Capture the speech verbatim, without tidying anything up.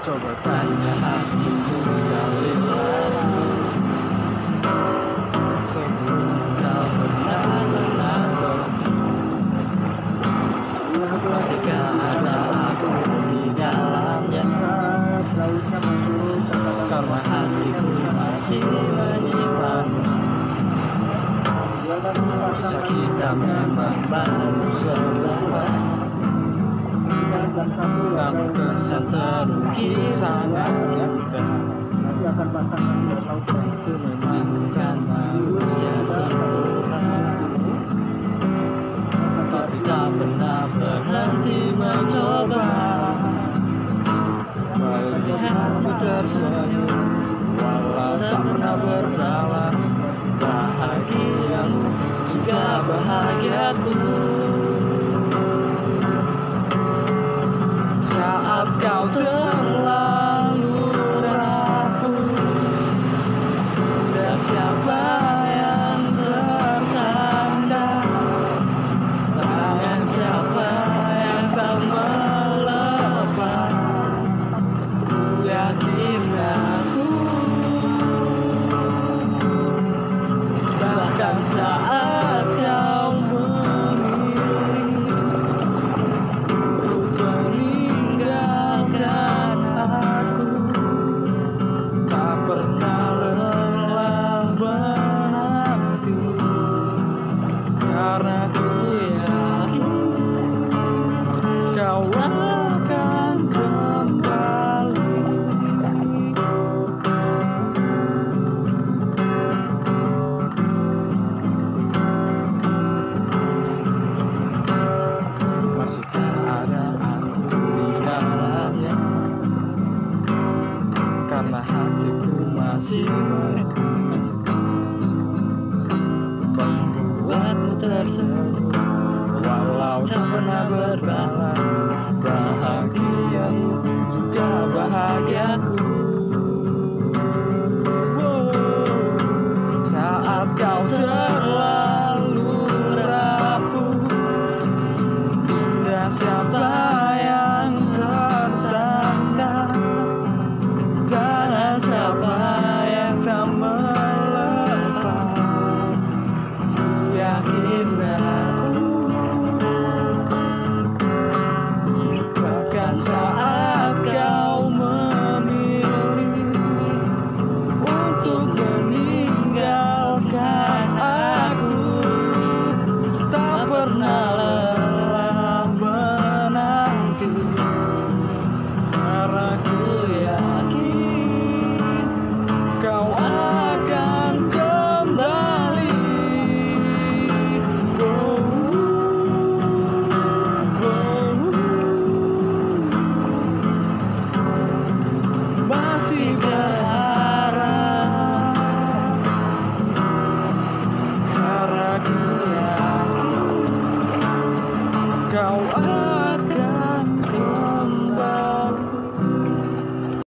Coba tanya hatiku sekali lagi sebelum kau benar-benar pergi. Masihkah ada aku di dalamnya? Karena hatiku masih menyimpanmu. Kisah kita memang baru sebentar, namun kesan terukir sangat indah. Itu memang bukan manusia sempurna, tapi tak pernah berhenti mencoba. Melihatmu tersenyum walau tak pernah berbalas, bahagiamu juga bahagiaku. Saat kau terlalu rapuh, dan siapa yang tertanda, tangan siapa yang tak melepas, ku yakin aku. Bahkan saat kau memilih untuk meninggalkan aku, tak pernah lelah menanti, karena ku yakin kau akan kembali. Masihkah ada aku di dalamnya? Karena hatiku masih membuatmu tersenyum walau tak pernah berbalik.